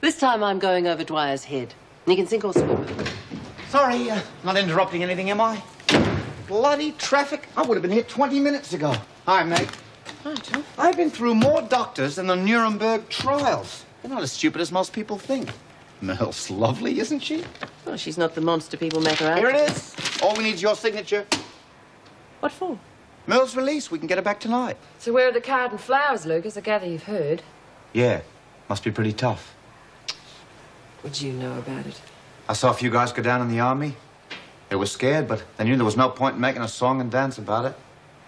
This time I'm going over Dwyer's Head. You can sink or swim with it. Sorry, not interrupting anything, am I? Bloody traffic. I would have been here 20 minutes ago. Hi, mate. Hi, Tom. I've been through more doctors than the Nuremberg trials. They're not as stupid as most people think. Merle's lovely, isn't she? Well, she's not the monster people make her out. Here it is. All we need is your signature. What for? Merle's release. We can get her back tonight. So where are the card and flowers, Lucas? I gather you've heard. Yeah. Must be pretty tough. What'd you know about it? I saw a few guys go down in the army. They were scared, but they knew there was no point in making a song and dance about it.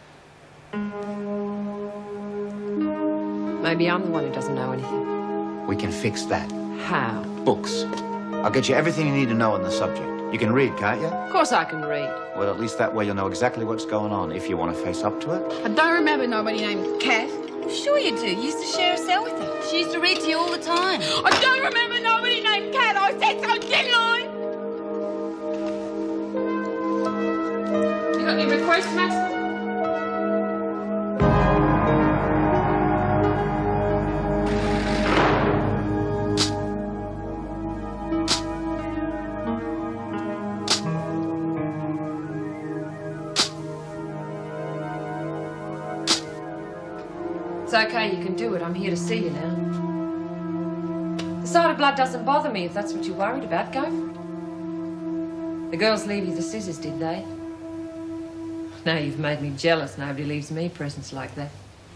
Maybe I'm the one who doesn't know anything. We can fix that. How? Books. I'll get you everything you need to know on the subject. You can read, can't you? Of course I can read. Well, at least that way you'll know exactly what's going on if you want to face up to it. I don't remember nobody named Cat. Sure you do. You used to share a cell with her. She used to read to you all the time. I don't remember nobody named Cat. I said so, didn't I? You got any requests, Max? It's okay, you can do it. I'm here to see you now. The sight of blood doesn't bother me if that's what you're worried about. Go for it. The girls leave you the scissors, did they? Now you've made me jealous. Nobody leaves me presents like that.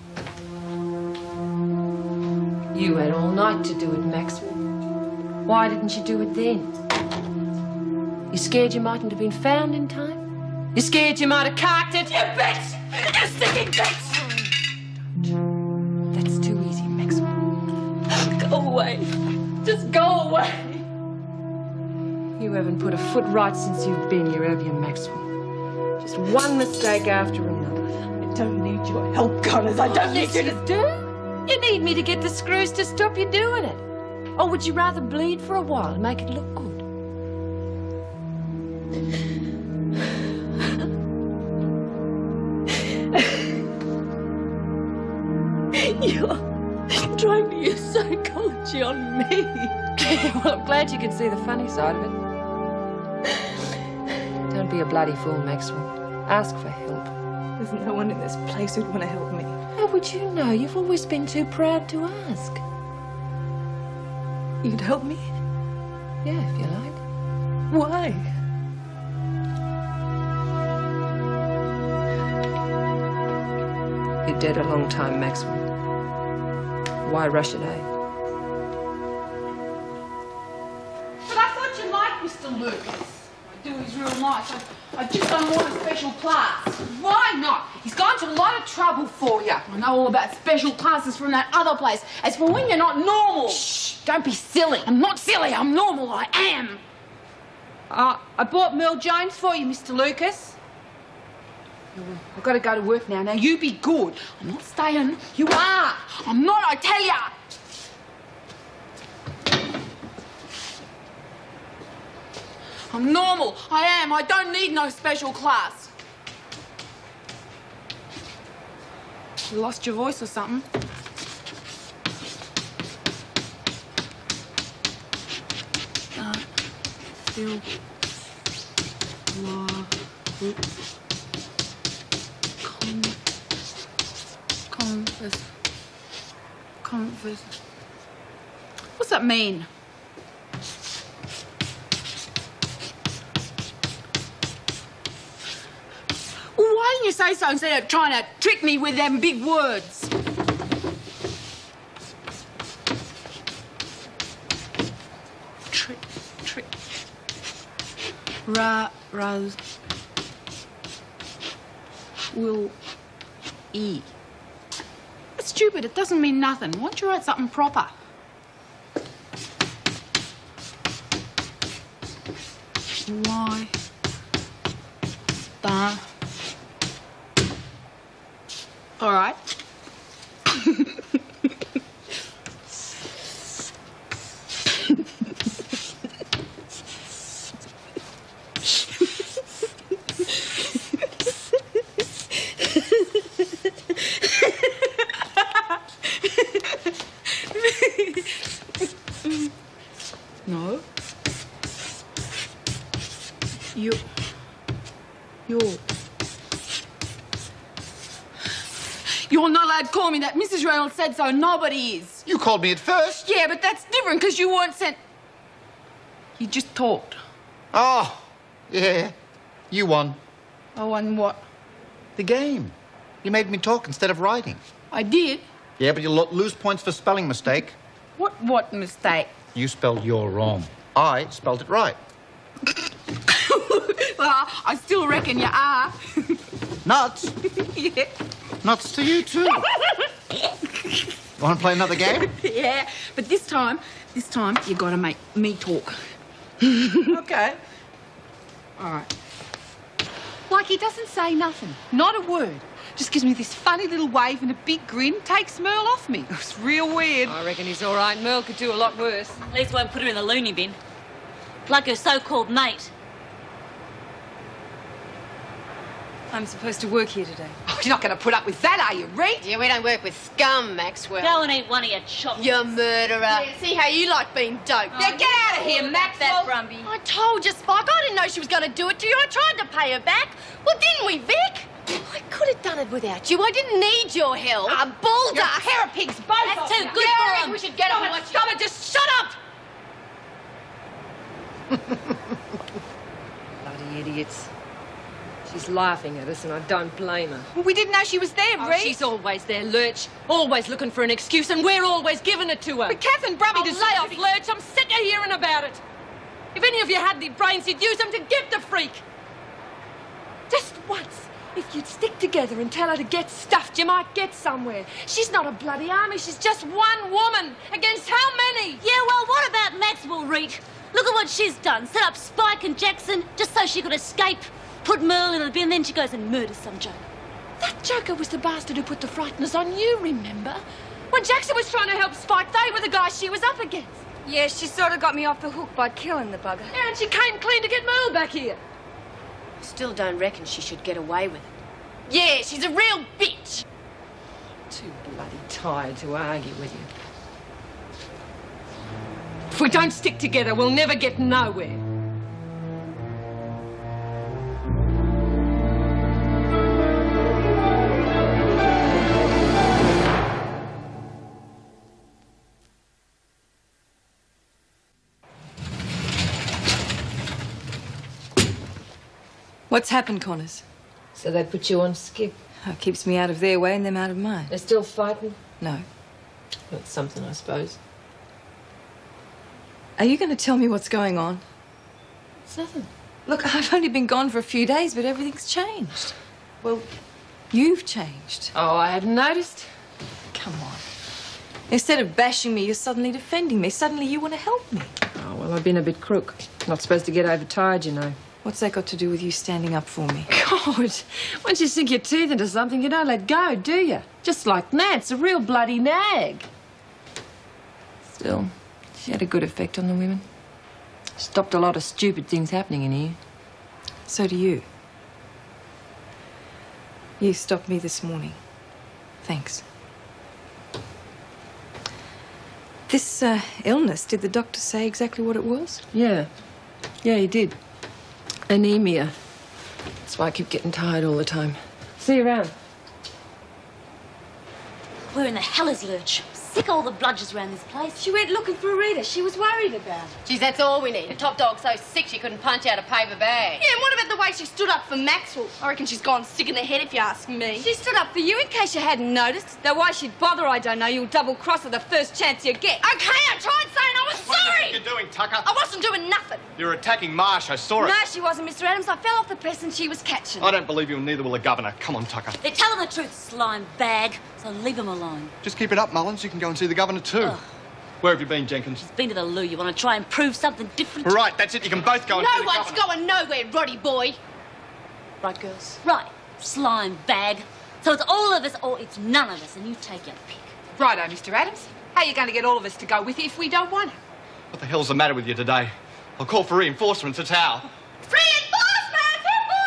You had all night to do it, Maxwell. Why didn't you do it then? You scared you mightn't have been found in time? You scared you might have carked it? You bitch! You sticking bitch! That's too easy, Maxwell. Go away. Just go away. You haven't put a foot right since you've been here, have you, Maxwell? Just one mistake after another. I don't need your help, Connors. I don't need you to... do? You need me to get the screws to stop you doing it. Or would you rather bleed for a while and make it look good? You're trying to use psychology on me. Well, I'm glad you can see the funny side of it. Don't be a bloody fool, Maxwell. Ask for help. There's no one in this place who'd want to help me. How would you know? You've always been too proud to ask. You'd help me? Yeah, if you like. Why? You're dead a long time, Maxwell. Why rush it, eh? But I thought you liked Mr. Lucas. I do, he's real nice. I just don't want a special class. Why not? He's gone to a lot of trouble for you. I know all about special classes from that other place. As for when you're not normal. Shh, don't be silly. I'm not silly, I'm normal, I am. I bought Merle Jones for you, Mr. Lucas. I've got to go to work now. Now, you be good. I'm not staying. You are. I'm not, I tell ya. I'm normal. I am. I don't need no special class. You lost your voice or something? Still. Converse. What's that mean? Well, why didn't you say so instead of trying to trick me with them big words? Trick. Rose. Will E. That's stupid. It doesn't mean nothing. Why don't you write something proper? Why? All right. No. You're... You're not allowed to call me that. Mrs. Reynolds said so. Nobody is. You called me at first. Yeah, but that's different because you weren't sent... You just talked. Oh, yeah. You won. I won what? The game. You made me talk instead of writing. I did? Yeah, but you'll lose points for spelling mistake. What mistake? You spelled "you're" wrong. I spelled it right. Well, I still reckon you are. Nuts. Yeah. Nuts to you, too. Want to play another game? Yeah, but this time, you got to make me talk. Okay. All right. Like he doesn't say nothing, not a word. Just gives me this funny little wave and a big grin, takes Merle off me. It's real weird. I reckon he's all right. Merle could do a lot worse. At least won't put her in the loony bin. Like her so-called mate. I'm supposed to work here today. Oh, you're not going to put up with that, are you, Reed? Yeah, we don't work with scum, Maxwell. Go and eat one of your chops. You murderer. Yeah, see how you like being doped. Yeah, get out of here, Maxwell. That Brumby. I told you, Spike. I didn't know she was going to do it to you. I tried to pay her back. Well, didn't we, Vic? I could have done it without you. I didn't need your help. Balder! You're a pair of pigs, both That's of too you. good Yeah, for I 'em. think we should get off and watch. Stop it, just shut up! Bloody idiots. She's laughing at us, and I don't blame her. Well, we didn't know she was there, Oh, Reed. she's always there, Lurch. Always looking for an excuse, and we're always giving it to her. But Kath and Brumby Oh, deserve lay to off, be- Lurch. I'm sick of hearing about it. If any of you had any brains, you'd use them to give the freak. Just once, if you'd stick together and tell her to get stuffed, you might get somewhere. She's not a bloody army. She's just one woman against how many? Yeah, well, what about Maxwell, Reed? Look at what she's done. Set up Spike and Jackson just so she could escape. Put Merle in the bin, then she goes and murders some joker. That joker was the bastard who put the frighteners on you, remember? When Jackson was trying to help Spike, they were the guys she was up against. Yeah, she sort of got me off the hook by killing the bugger. Yeah, and she came clean to get Merle back here. Still don't reckon she should get away with it. Yeah, she's a real bitch. Too bloody tired to argue with you. If we don't stick together, we'll never get nowhere. What's happened, Connors? So they put you on skip. Oh, keeps me out of their way and them out of mine. They're still fighting? No. That's something, I suppose. Are you going to tell me what's going on? It's nothing. Look, I've only been gone for a few days, but everything's changed. Well, you've changed. Oh, I hadn't noticed. Come on. Instead of bashing me, you're suddenly defending me. Suddenly you want to help me. Oh, well, I've been a bit crook. Not supposed to get overtired, you know. What's that got to do with you standing up for me? God, once you sink your teeth into something, you don't let go, do you? Just like Nat's a real bloody nag. Still, she had a good effect on the women. Stopped a lot of stupid things happening in here. So do you. You stopped me this morning. Thanks. This illness, did the doctor say exactly what it was? Yeah. Yeah, he did. Anemia. That's why I keep getting tired all the time. See you around. Where in the hell is Lurch? Sick of all the bludgers around this place. She went looking for Rita. She was worried about her. Geez, that's all we need. The top dog's so sick she couldn't punch out a paper bag. Yeah, and what about the way she stood up for Maxwell? I reckon she's gone sick in the head, if you ask me. She stood up for you in case you hadn't noticed. Though why she'd bother, I don't know. You'll double-cross her the first chance you get. Okay, I tried saying I was sorry! What are you doing, Tucker? I wasn't doing nothing. You're attacking Marsh. I saw it. No, she wasn't, Mr. Adams. I fell off the press and she was catching. I don't believe you, and neither will the governor. Come on, Tucker. They're telling the truth, slime bag, so leave them alone. Just keep it up, Mullins. You can go and see the governor, too. Ugh. Where have you been, Jenkins? Been to the loo. You want to try and prove something different? Right, that's it. You can both go and see No the one's governor. going nowhere, Roddy boy. Right, girls? Right. Slime bag. So it's all of us or it's none of us, and you take your pick. Righto, Mr. Adams. How are you going to get all of us to go with you if we don't want her? What the hell's the matter with you today? I'll call for reinforcements. It's how. Reinforcements!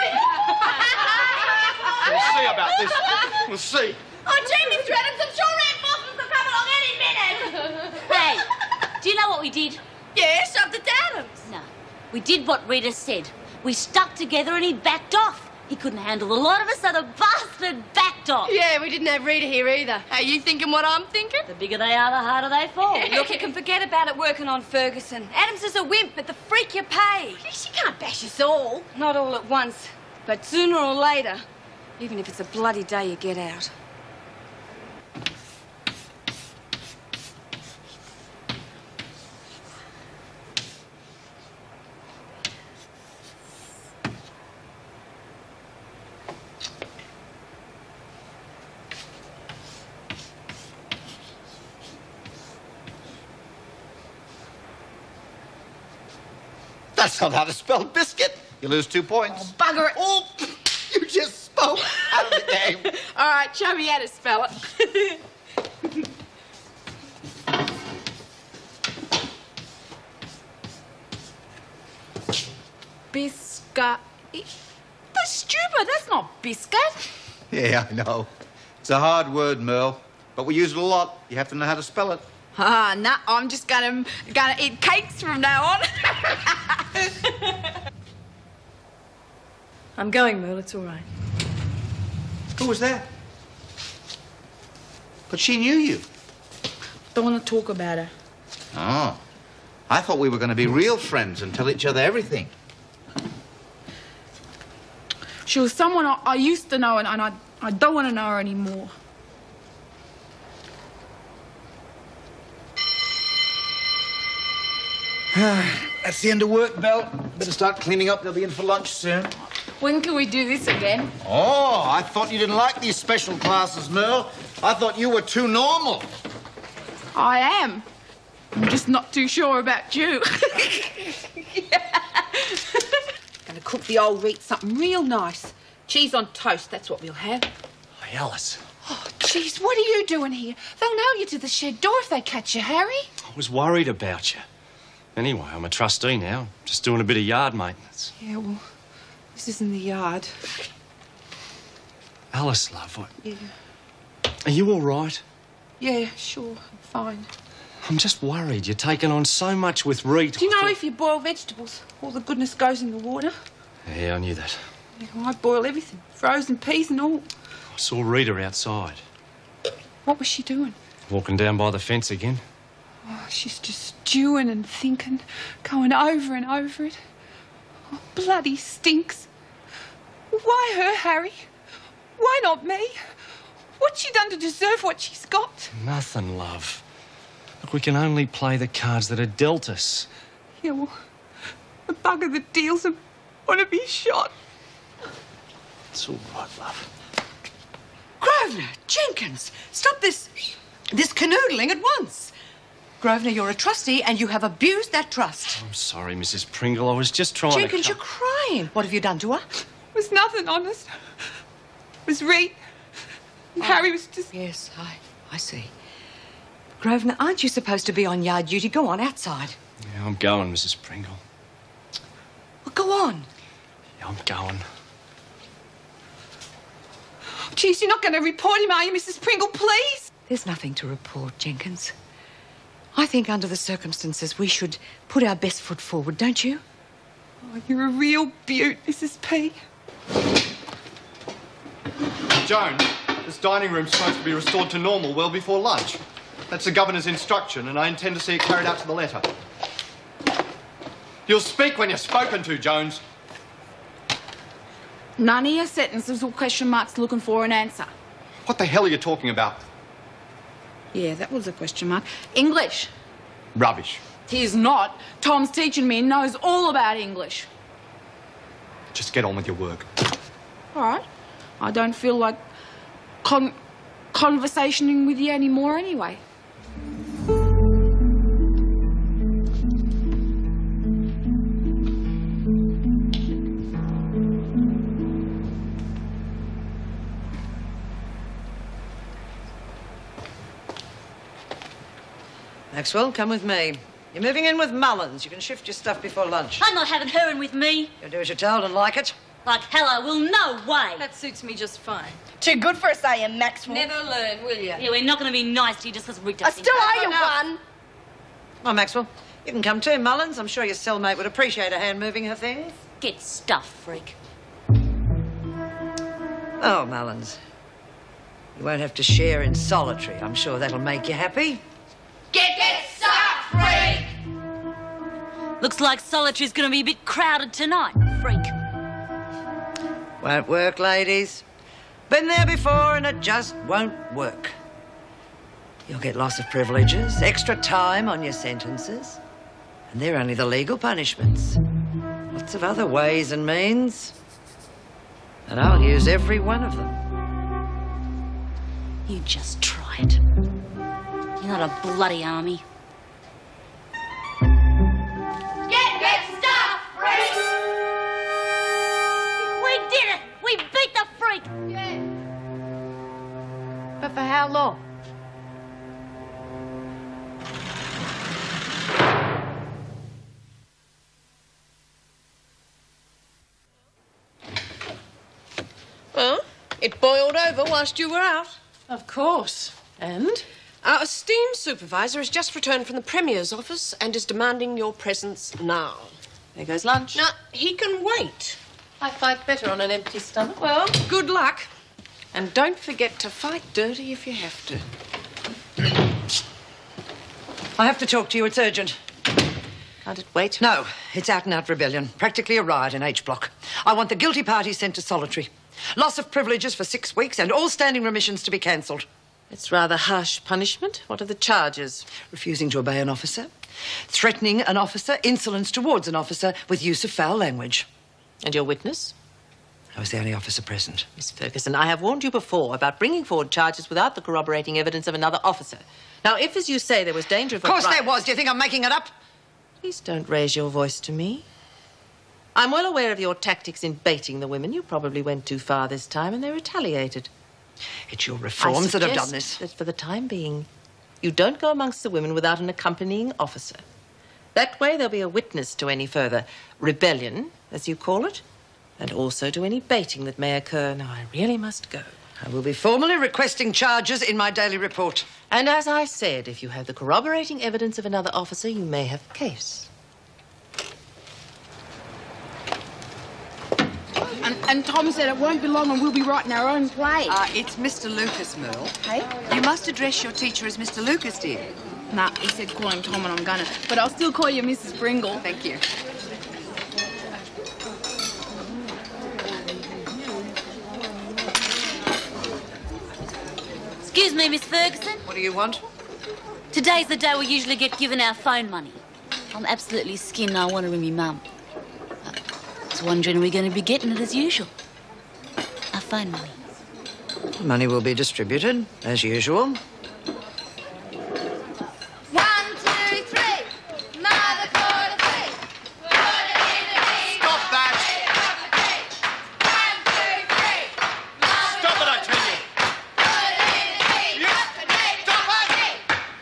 We'll see about this. We'll see. Oh, gee, Mr. Adams, I'm sure reinforcements will come along any minute. Hey, do you know what we did? Yeah, shoved it to Adams. No. We did what Rita said. We stuck together and he backed off. He couldn't handle the lot of us, so the bastard backed off. Yeah, we didn't have Rita here either. Are you thinking what I'm thinking? The bigger they are, the harder they fall. Look, you can forget about it working on Ferguson. Adams is a wimp, but the freak you pay. She can't bash us all. Not all at once, but sooner or later, even if it's a bloody day you get out. That's not how to spell biscuit. You lose 2 points. Oh, bugger it. Oh, you just spoke out of the game. All right, show me how to spell it. Biscuit. That's stupid. That's not biscuit. Yeah, I know. It's a hard word, Merle, but we use it a lot. You have to know how to spell it. Ah, nah, I'm just gonna eat cakes from now on. I'm going, Merle. It's all right. Who was that? But she knew you. Don't want to talk about her. Oh. I thought we were going to be real friends and tell each other everything. She was someone I used to know, and I don't want to know her anymore. That's the end of work, Belle. Better start cleaning up. They'll be in for lunch soon. When can we do this again? Oh, I thought you didn't like these special classes, Merle. I thought you were too normal. I am. I'm just not too sure about you. Gonna cook the old Reet something real nice. Cheese on toast, that's what we'll have. Hey, Alice. Oh, jeez, what are you doing here? They'll nail you to the shed door if they catch you, Harry. I was worried about you. Anyway, I'm a trustee now. Just doing a bit of yard maintenance. Yeah, well, this isn't the yard. Alice, love, what? Yeah. Are you all right? Yeah, sure, I'm fine. I'm just worried. You're taking on so much with Reet. Do you know if you boil vegetables, all the goodness goes in the water? Yeah, I knew that. Yeah, well, I boil everything. Frozen peas and all. I saw Rita outside. What was she doing? Walking down by the fence again. Oh, she's just stewing and thinking, going over and over it. Oh, bloody stinks. Why her, Harry? Why not me? What's she done to deserve what she's got? Nothing, love. Look, we can only play the cards that are dealt us. Yeah, well, the bugger that deals them ought to be shot. It's all right, love. Grosvenor, Jenkins, stop this canoodling at once. Grosvenor, you're a trustee and you have abused that trust. I'm sorry, Mrs. Pringle. I was just trying Jenkins, to... you're crying. What have you done to her? It was nothing, honest. It was Reet. And Harry was just... Yes, I see. Grosvenor, aren't you supposed to be on yard duty? Go on, outside. Yeah, I'm going, Mrs. Pringle. Well, go on. Yeah, I'm going. Geez, you're not going to report him, are you, Mrs. Pringle, please? There's nothing to report, Jenkins. I think under the circumstances we should put our best foot forward, don't you? Oh, you're a real beaut, Mrs. P. Joan, this dining room's supposed to be restored to normal well before lunch. That's the governor's instruction, and I intend to see it carried out to the letter. You'll speak when you're spoken to, Jones. None of your sentences or question marks looking for an answer. What the hell are you talking about? Yeah, that was a question mark. English. Rubbish. Tis not. Tom's teaching me and knows all about English. Just get on with your work. All right. I don't feel like conversationing with you anymore anyway. Maxwell, come with me. You're moving in with Mullins. You can shift your stuff before lunch. I'm not having her in with me. You'll do as you're told and like it. Like, hello, well, no way. That suits me just fine. Too good for us, are you, Maxwell? Never learn, will you? Yeah, we're not going to be nice to you just because Rita... I still owe you one. Come on, Maxwell. You can come too, Mullins. I'm sure your cellmate would appreciate a hand moving her things. Get stuffed, freak. Oh, Mullins. You won't have to share in solitary. I'm sure that'll make you happy. Get stuck, freak! Looks like solitary's gonna be a bit crowded tonight, freak. Won't work, ladies. Been there before and it just won't work. You'll get loss of privileges, extra time on your sentences. And they're only the legal punishments. Lots of other ways and means. And I'll use every one of them. You just try it. You're not a bloody army. Get stuck, freak! We did it! We beat the freak! Yeah. But for how long? Well, it boiled over whilst you were out. Of course. And? Our esteemed supervisor has just returned from the Premier's office and is demanding your presence now. There goes lunch. Now, he can wait. I fight better on an empty stomach. Well, good luck. And don't forget to fight dirty if you have to. I have to talk to you. It's urgent. Can't it wait? No, it's out-and-out rebellion. Practically a riot in H Block. I want the guilty party sent to solitary. Loss of privileges for 6 weeks and all standing remissions to be cancelled. It's rather harsh punishment. What are the charges? Refusing to obey an officer, threatening an officer, insolence towards an officer with use of foul language. And your witness? I was the only officer present. Miss Ferguson, I have warned you before about bringing forward charges without the corroborating evidence of another officer. Now, if, as you say, there was danger of... Of course there was. Do you think I'm making it up? Please don't raise your voice to me. I'm well aware of your tactics in baiting the women. You probably went too far this time and they retaliated. It's your reforms that have done this. That for the time being, you don't go amongst the women without an accompanying officer. That way there'll be a witness to any further rebellion, as you call it, and also to any baiting that may occur. Now, I really must go. I will be formally requesting charges in my daily report. And as I said, if you have the corroborating evidence of another officer, you may have a case. And Tom said it won't be long and we'll be writing our own play. It's Mr. Lucas, Merle. Hey? You must address your teacher as Mr. Lucas, dear. Nah, he said call him Tom and I'm gonna. But I'll still call you Mrs. Pringle. Thank you. Excuse me, Miss Ferguson. What do you want? Today's the day we usually get given our phone money. I'm absolutely skinned. I want to ring me mum. I was wondering, are we going to be getting it as usual? Our phone money. Money will be distributed, as usual. 1, 2, 3. Mother quarter 3. Put it in the bin. Stop that! 1, 2, 3. Stop it, I tell you! Put it in the bin. You stop it!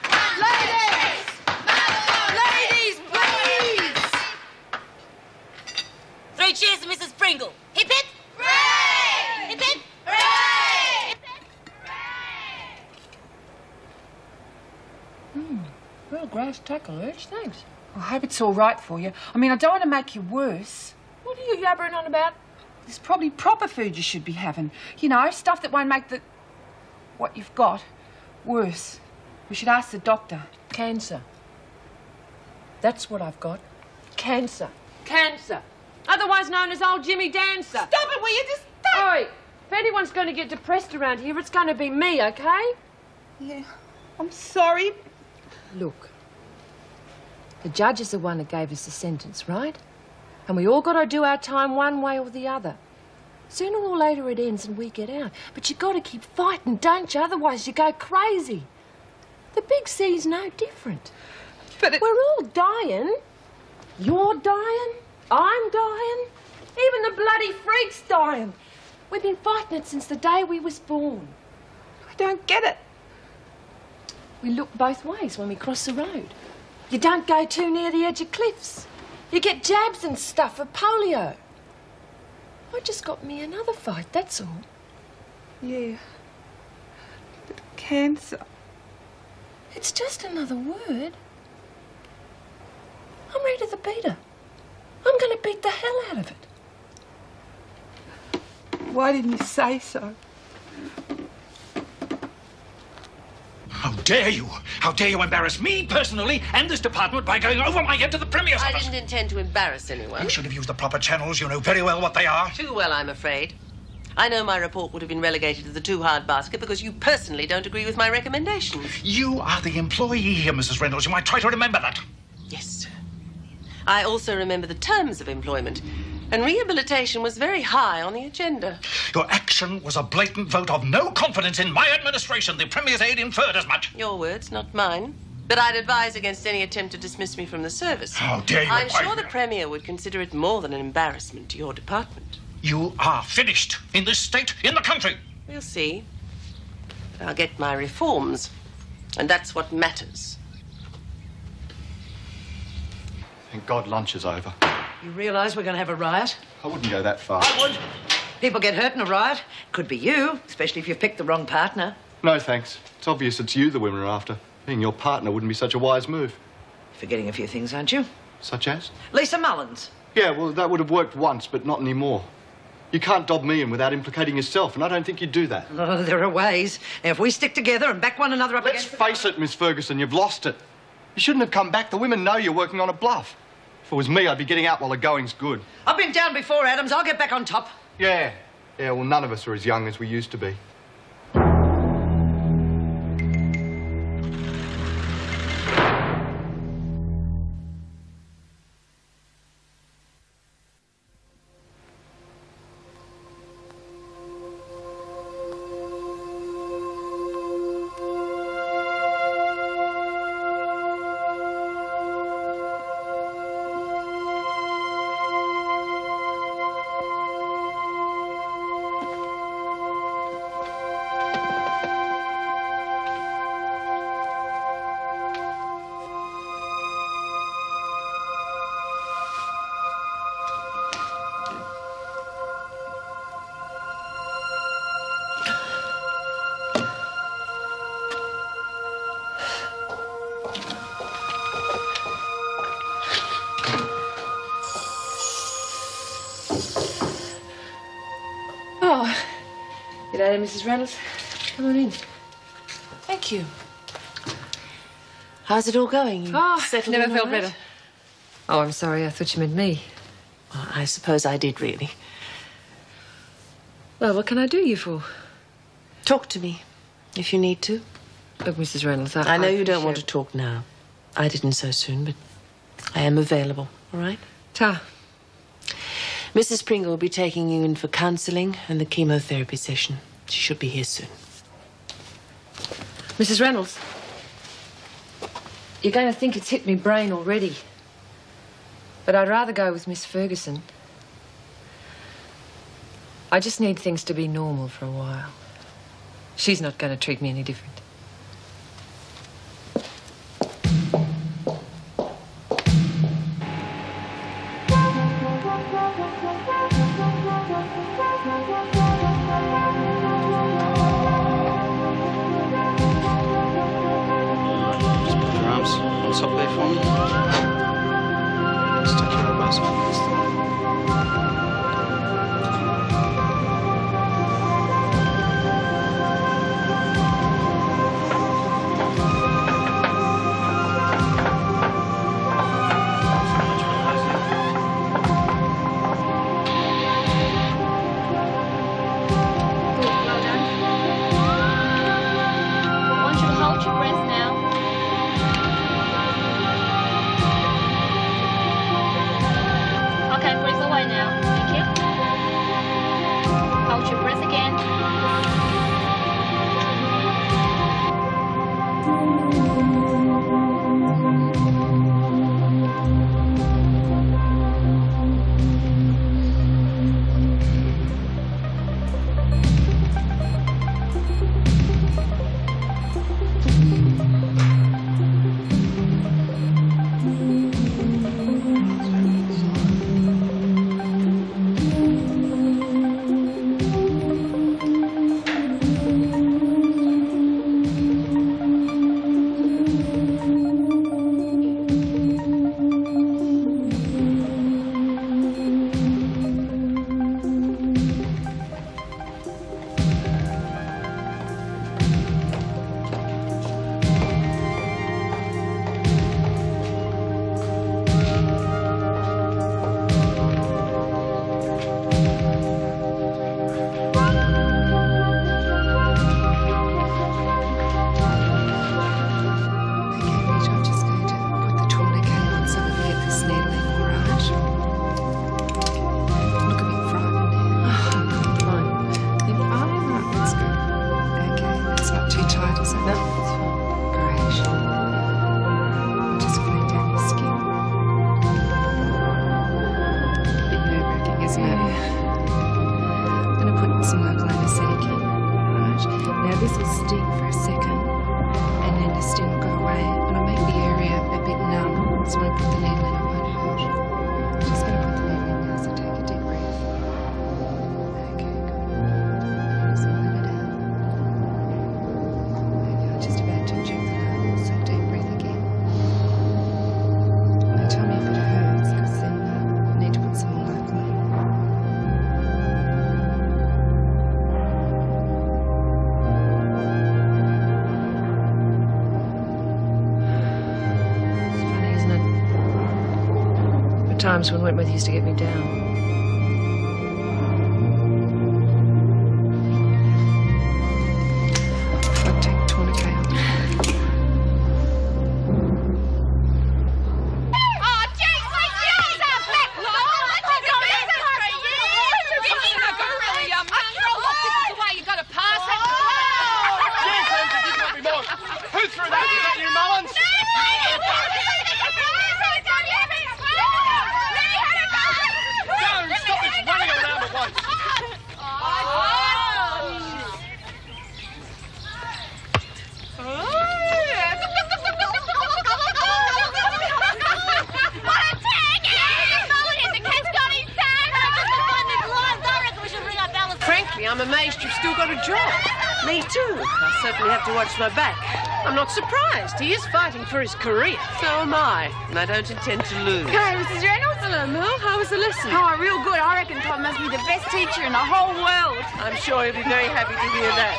Ladies! Ladies, please! 3 cheers to Mrs. Pringle. Hip hip. Hooray! Hip hip. Hooray! Well, grass tackle, Urge, thanks. I hope it's all right for you. I mean, I don't want to make you worse. What are you yabbering on about? There's probably proper food you should be having. You know, stuff that won't make what you've got worse. We should ask the doctor. Cancer. That's what I've got. Cancer. Cancer. Otherwise known as old Jimmy Dancer. Stop it, will you? Just stop! Oi, if anyone's going to get depressed around here, it's going to be me, okay? Yeah, I'm sorry. Look, the judge is the one that gave us the sentence, right? And we all got to do our time one way or the other. Sooner or later it ends and we get out. But you got to keep fighting, don't you? Otherwise you go crazy. The Big C's no different. But we're all dying. You're dying. I'm dying. Even the bloody freak's dying. We've been fighting it since the day we was born. I don't get it. We look both ways when we cross the road. You don't go too near the edge of cliffs. You get jabs and stuff for polio. I just got me another fight, that's all. Yeah. But cancer. It's just another word. I'm ready to beat her. I'm going to beat the hell out of it. Why didn't you say so? How dare you? How dare you embarrass me personally and this department by going over my head to the Premier's I office? didn't intend to embarrass anyone. You should have used the proper channels. You know very well what they are. Too well, I'm afraid. I know my report would have been relegated to the too hard basket because you personally don't agree with my recommendations. You are the employee here, Mrs. Reynolds. You might try to remember that. Yes, sir. I also remember the terms of employment, and rehabilitation was very high on the agenda. Your action was a blatant vote of no confidence in my administration. The Premier's aide inferred as much. Your words, not mine. But I'd advise against any attempt to dismiss me from the service. How dare you? I'm sure the Premier would consider it more than an embarrassment to your department. You are finished in this state, in the country. We'll see. I'll get my reforms, and that's what matters. Thank God lunch is over. You realise we're going to have a riot? I wouldn't go that far. I would. People get hurt in a riot. Could be you, especially if you've picked the wrong partner. No, thanks. It's obvious it's you the women are after. Being your partner wouldn't be such a wise move. Forgetting a few things, aren't you? Such as? Lisa Mullins. Yeah, well, that would have worked once, but not anymore. You can't dob me in without implicating yourself, and I don't think you'd do that. Oh, there are ways. Now, if we stick together and back one another up Let's face it, Miss Ferguson, you've lost it. You shouldn't have come back. The women know you're working on a bluff. If it was me, I'd be getting out while the going's good. I've been down before, Adams. I'll get back on top. Yeah. Yeah, well, none of us are as young as we used to be. G'day, Mrs. Reynolds. Come on in. Thank you. How's it all going? You settled never in felt all right? better. Oh, I'm sorry. I thought you meant me. Well, I suppose I did, really. Well, what can I do you for? Talk to me, if you need to. Look, Mrs. Reynolds, I know you don't want to talk now. I didn't so soon, but I am available, all right? Ta. Mrs. Pringle will be taking you in for counselling and the chemotherapy session. She should be here soon. Mrs. Reynolds, you're going to think it's hit me brain already. But I'd rather go with Miss Ferguson. I just need things to be normal for a while. She's not going to treat me any different. times when Wentworth used to get me down. I'll take tourniquet on. Oh, jeez, like yours are black. Oh, what you got? The way you got to pass it. Who threw that? Was that you, Mullins? No, stop it running around at once. Frankly, I'm amazed you've still got a job. Me too. I certainly have to watch my back. I'm not surprised. He is fighting for his career. So am I. And I don't intend to lose. Hey, Mrs. Reynolds. Hello, Mel. How was the lesson? Oh, real good. I reckon Tom must be the best teacher in the whole world. I'm sure he'll be very happy to hear that.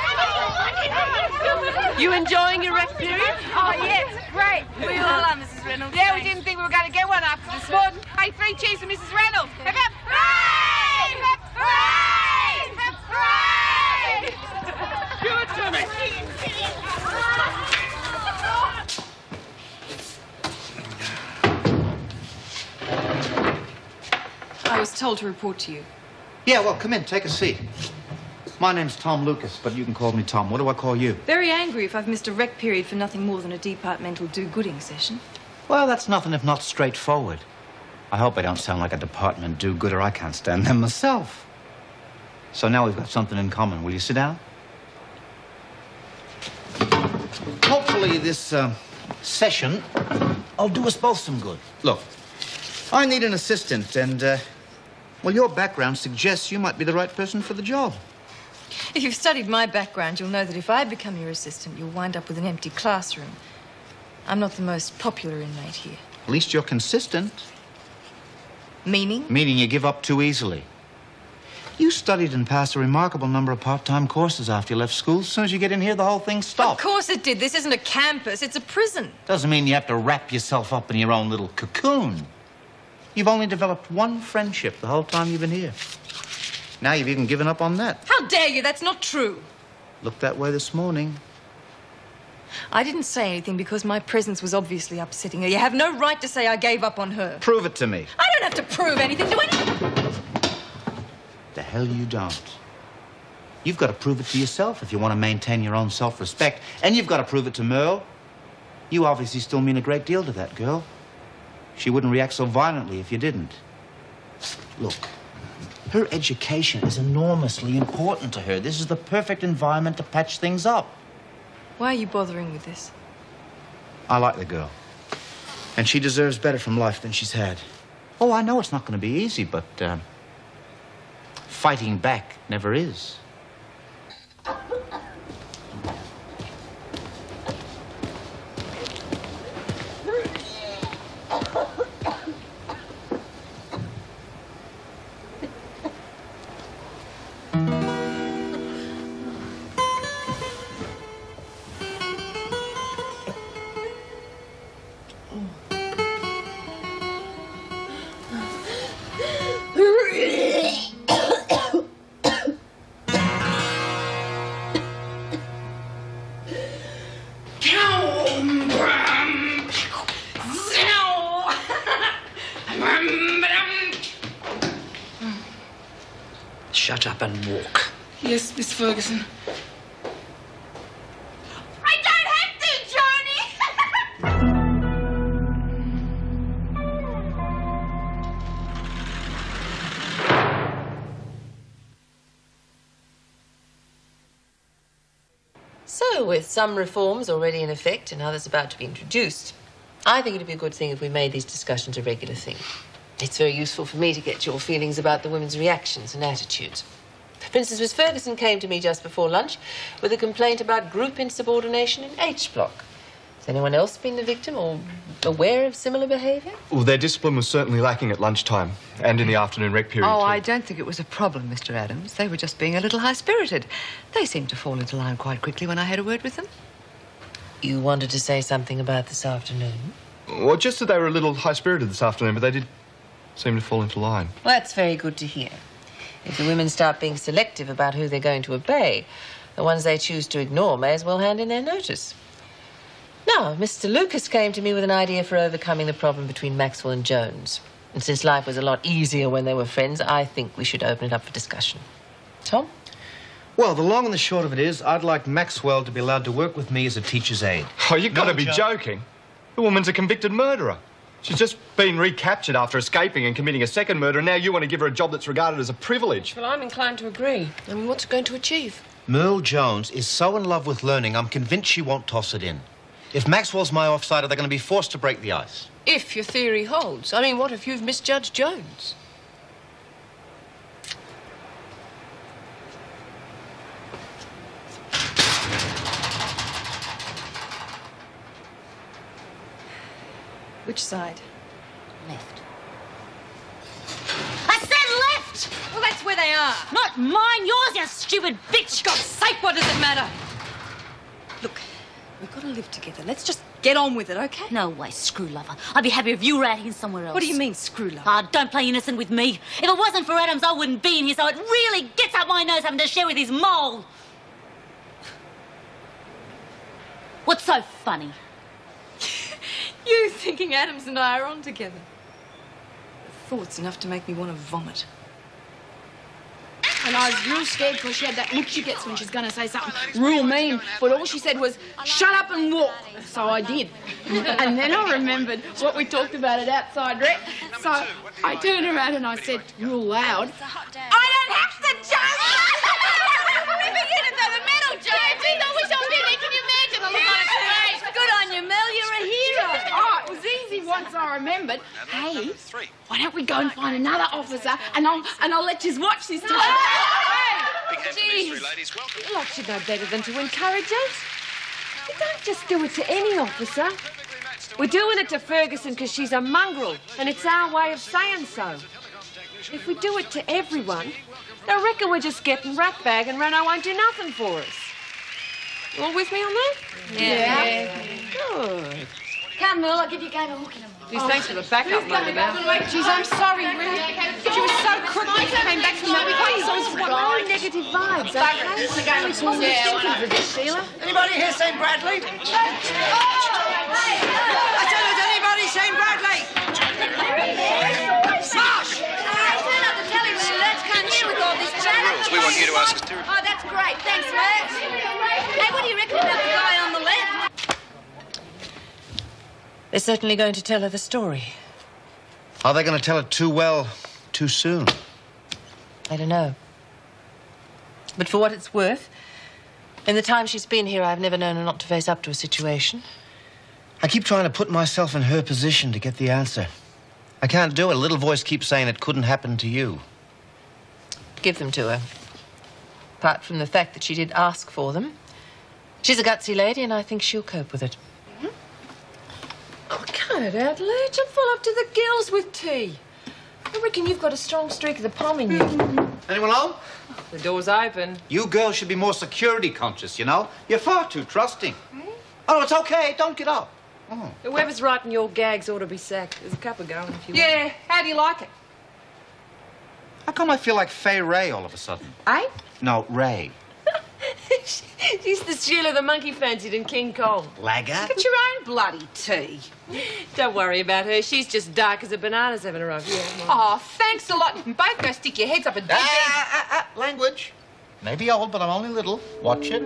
You enjoying your rec period? Oh, yes. Great. We all are, Mrs. Reynolds. Yeah, we didn't think we were going to get one after this morning. Hey, 3 cheers for Mrs. Reynolds. Hip, hip. Hooray! Hooray! Hooray! Give it to me! I was told to report to you. Yeah, well, come in, take a seat. My name's Tom Lucas, but you can call me Tom. What do I call you? Very angry if I've missed a rec period for nothing more than a departmental do-gooding session. Well, that's nothing if not straightforward. I hope I don't sound like a department do-gooder. I can't stand them myself. So now we've got something in common. Will you sit down? Hopefully this session will do us both some good. Look, I need an assistant, and, well, your background suggests you might be the right person for the job. If you've studied my background, you'll know that if I become your assistant, you'll wind up with an empty classroom. I'm not the most popular inmate here. At least you're consistent. Meaning? Meaning you give up too easily. You studied and passed a remarkable number of part-time courses after you left school. As soon as you get in here, the whole thing stops. Of course it did. This isn't a campus, it's a prison. Doesn't mean you have to wrap yourself up in your own little cocoon. You've only developed one friendship the whole time you've been here. Now you've even given up on that. How dare you? That's not true. Looked that way this morning. I didn't say anything because my presence was obviously upsetting her. You have no right to say I gave up on her. Prove it to me. I don't have to prove anything to anyone. The hell you don't. You've got to prove it to yourself if you want to maintain your own self-respect. And you've got to prove it to Merle. You obviously still mean a great deal to that girl. She wouldn't react so violently if you didn't. Look, her education is enormously important to her. This is the perfect environment to patch things up. Why are you bothering with this? I like the girl. And she deserves better from life than she's had. Oh, I know it's not going to be easy, but fighting back never is. Shut up and walk. Yes, Miss Ferguson. I don't have to, Johnny! So, with some reforms already in effect and others about to be introduced, I think it'd be a good thing if we made these discussions a regular thing. It's very useful for me to get your feelings about the women's reactions and attitudes. For instance, Miss Ferguson came to me just before lunch with a complaint about group insubordination in H block. Has anyone else been the victim or aware of similar behaviour? Well, their discipline was certainly lacking at lunchtime and in the afternoon rec period. Oh, too. I don't think it was a problem, Mr. Adams. They were just being a little high-spirited. They seemed to fall into line quite quickly when I had a word with them. You wanted to say something about this afternoon? Well, just that they were a little high-spirited this afternoon, but they did seem to fall into line. Well, that's very good to hear. If the women start being selective about who they're going to obey, the ones they choose to ignore may as well hand in their notice. Now, Mr. Lucas came to me with an idea for overcoming the problem between Maxwell and Jones. And since life was a lot easier when they were friends, I think we should open it up for discussion. Tom? Well, the long and the short of it is, I'd like Maxwell to be allowed to work with me as a teacher's aide. Oh, you've got to be joking. The woman's a convicted murderer. She's just been recaptured after escaping and committing a second murder, and now you want to give her a job that's regarded as a privilege. Well, I'm inclined to agree. I mean, what's it going to achieve? Merle Jones is so in love with learning, I'm convinced she won't toss it in. If Maxwell's my offsider, they're going to be forced to break the ice. If your theory holds. I mean, what if you've misjudged Jones? Which side? Left. I said left! Well, that's where they are. Not mine, yours, you stupid bitch! For God's sake, what does it matter? Look, we've got to live together. Let's just get on with it, okay? No way, screw lover. I'd be happy if you were out here somewhere else. What do you mean, screw lover? Ah, don't play innocent with me. If it wasn't for Adams, I wouldn't be in here, so it really gets up my nose having to share with his mole. What's so funny? You thinking Adams and I are on together. The thought's enough to make me want to vomit. And I was real scared because she had that look she gets when she's going to say something real mean. But all she said was, shut up and walk. So I did. And then I remembered what we talked about at Outside Rec. So I turned around and I said real loud, I don't have to jump! We beginning to the middle, James. I wish I was in there. Can you imagine the look on his face? Good on you, Mel. You're a hero. Oh, it was easy once I remembered. Hey, why don't we go and find another officer and I'll let you watch this time. Jeez, you lot should know better than to encourage it. You don't just do it to any officer. We're doing it to Ferguson because she's a mongrel, and it's our way of saying so. If we do it to everyone, they'll reckon we're just getting ratbag and Renault won't do nothing for us. You all with me on that? Yeah. Good. Come, Mel, I'll give you a game of hook in a minute. Geez, thanks for the backup, Roundabout. Geez, I'm sorry, really. She was so crook when she came back from that place. No negative vibes, okay? Only positive thinking for this, Sheila. Anybody here seen Bradley? I said, has anybody seen Bradley? Smash! Turn up the telly when Lurch can't hear with all this chatter. We want you to ask us to... Oh, that's great. Thanks, Lurch. Hey, what do you reckon about the guy on the left? They're certainly going to tell her the story. Are they going to tell it too well, too soon? I don't know. But for what it's worth, in the time she's been here, I've never known her not to face up to a situation. I keep trying to put myself in her position to get the answer. I can't do it. A little voice keeps saying it couldn't happen to you. Give them to her. Apart from the fact that she did ask for them. She's a gutsy lady, and I think she'll cope with it. Oh, cut it out, Lurch. I'm full up to the gills with tea. I reckon you've got a strong streak of the palm in you. Anyone home? The door's open. You girls should be more security conscious, you know? You're far too trusting. Oh, it's okay. Don't get up. Oh. Whoever's writing your gags ought to be sacked. There's a couple going if you want. Yeah, how do you like it? How come I feel like Fay Ray all of a sudden? Eh? No, Ray. She's the Sheila the monkey fancied in King Kong. Lagger? Get your own bloody tea. Don't worry about her. She's just dark as a banana's having her over. Yeah, Oh, thanks a lot. Both go stick your heads up and language. Maybe old, but I'm only little. Watch it.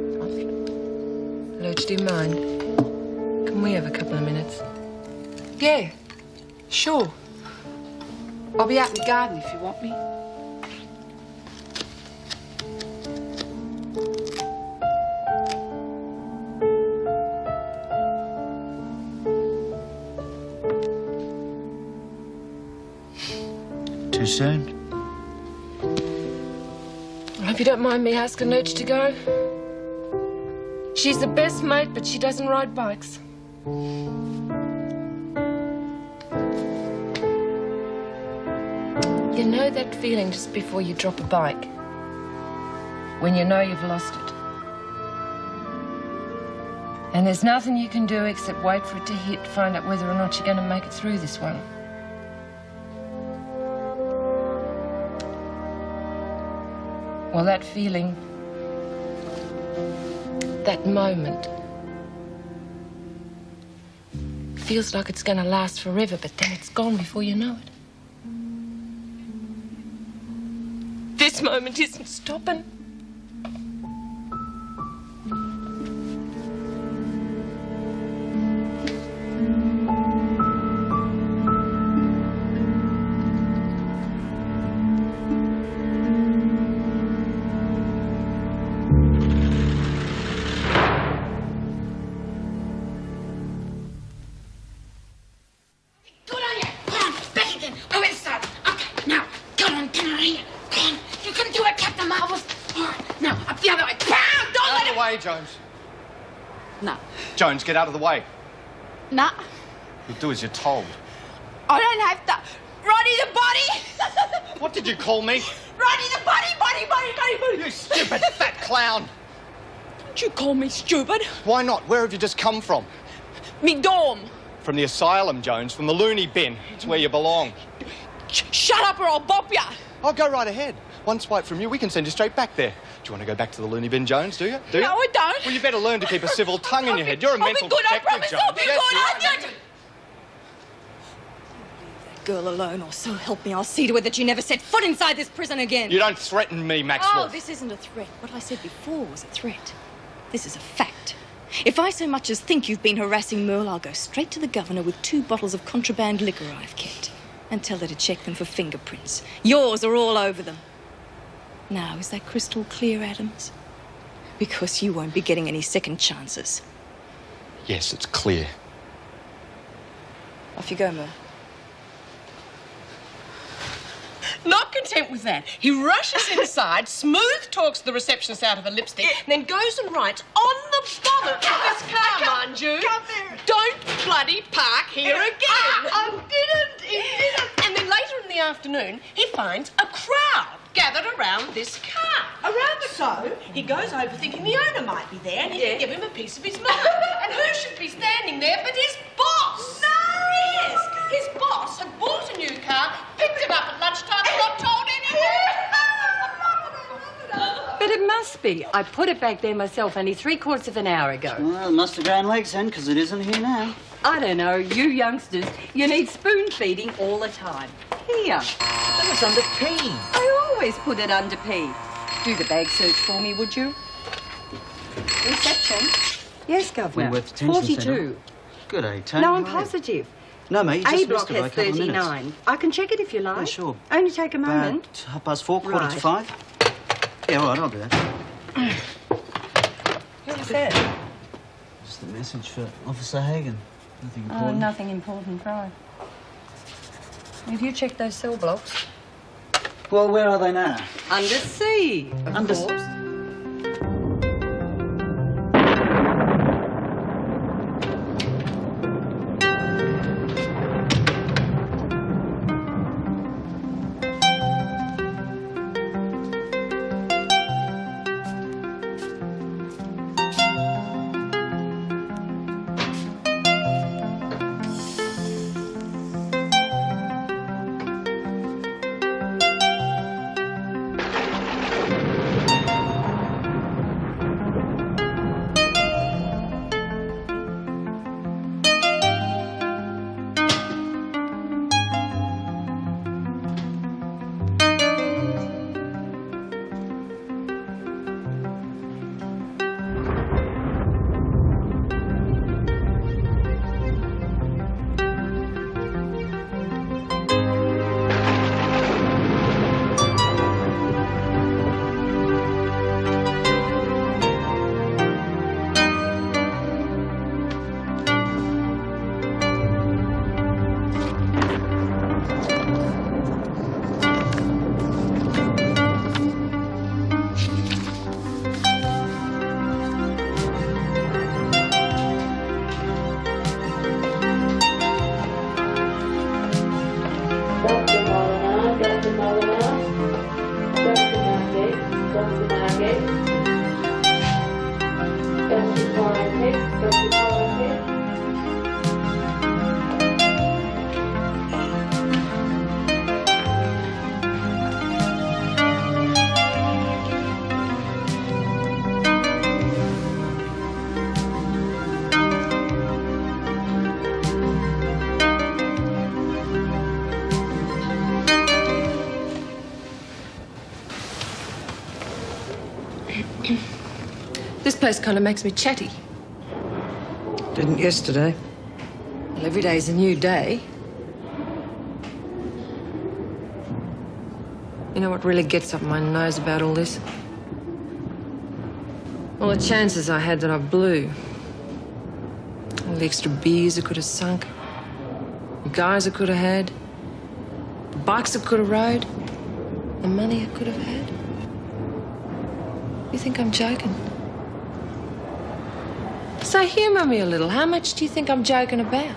Lurch, do you mind? Can we have a couple of minutes? Yeah, sure. I'll be out in the garden if you want me. Too soon? I hope you don't mind me asking Lurch to go. She's the best mate, but she doesn't ride bikes. You know that feeling just before you drop a bike? When you know you've lost it. And there's nothing you can do except wait for it to hit, find out whether or not you're going to make it through this one. Well, that feeling, that moment, feels like it's going to last forever, but then it's gone before you know it. This moment isn't stopping. Jones. No. Jones, get out of the way. Nah. You'll do as you're told. I don't have to. Roddy the body! What did you call me? Roddy the body! You stupid fat clown! Don't you call me stupid? Why not? Where have you just come from? Me dorm. From the asylum, Jones. From the loony bin. It's where you belong. Shut up or I'll bop ya! I'll go right ahead. One swipe from you, we can send you straight back there. Do you want to go back to the loony bin, Jones, do you? No, I don't. Well, you better learn to keep a civil tongue in your head. You're a mental defective, Jones. I'll be good, Yes, I'll be good. Girl alone, or so help me, I'll see to it that you never set foot inside this prison again. You don't threaten me, Maxwell. Oh, this isn't a threat. What I said before was a threat. This is a fact. If I so much as think you've been harassing Merle, I'll go straight to the governor with 2 bottles of contraband liquor I've kept and tell her to check them for fingerprints. Yours are all over them. Now, is that crystal clear, Adams? Because you won't be getting any second chances. Yes, it's clear. Off you go, Merle. Not content with that, he rushes inside, smooth talks the receptionist out of her lipstick, and then goes and writes on the bonnet of this car, mind you, "Don't bloody park here again." I didn't. And then later in the afternoon, he finds a crowd gathered around this car. Around the car, he goes over thinking the owner might be there and he can give him a piece of his mind. And who should be standing there but his boss? No! Yes, his boss had bought a new car, picked it up at lunchtime and not told anyone. But it must be. I put it back there myself only 3/4 of an hour ago. Well, it must have grown legs then, because it isn't here now. I don't know, you youngsters, you need spoon feeding all the time. Here. That was under P. I always put it under P. Do the bag search for me, would you? Reception? Yes, Governor. Worth attention, 42. Good day, Tony. No, I'm How are you? positive. No, mate, you A just block missed it by a has couple of minutes. 39. I can check it if you like. Yeah, sure. Only take a moment. 4:30, quarter to Right. 5. Yeah, all right, I'll do that. What's that? Just a message for Officer Hagan. Nothing Oh, important. nothing important, right. Have you checked those cell blocks? Well, where are they now? Under C, of course. This place kind of makes me chatty. Didn't yesterday. Well, every day's a new day. You know what really gets up my nose about all this? All the chances I had that I blew. All the extra beers I could have sunk. The guys I could have had. The bikes I could have rode. The money I could have had. You think I'm joking? So humour me a little. How much do you think I'm joking about?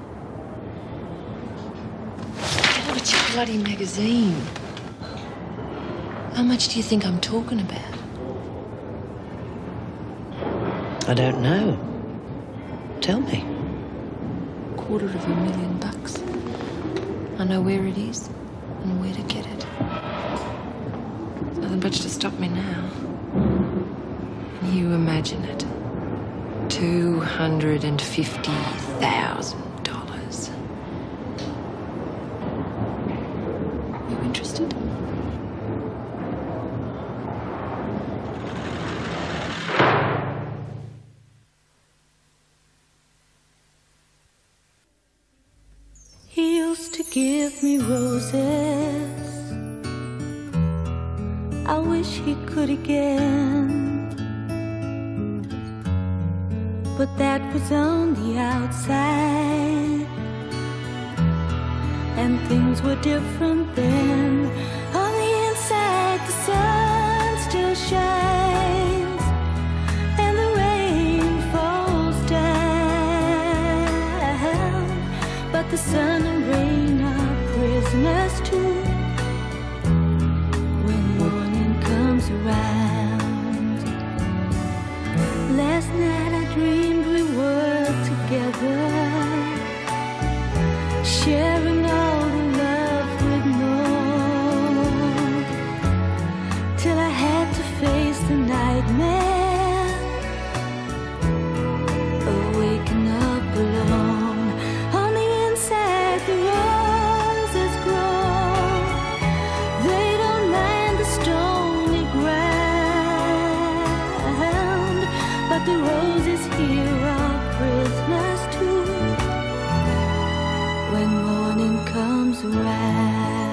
Get out of your bloody magazine. How much do you think I'm talking about? I don't know. Tell me. $250,000. I know where it is and where to get it. There's nothing much to stop me now. And you imagine it. $250,000. You interested? He used to give me roses. I wish he could again. But that was on the outside, and things were different then. On the inside, the sun still shines, and the rain falls down. But the sun and rain are prisoners too when morning comes around. Last night I dreamed we were together, sharing all the love we'd known, till I had to face the nightmare of waking up alone. On the inside the roses grow, they don't mind the stony ground, but the roses here are prisoners too when morning comes around.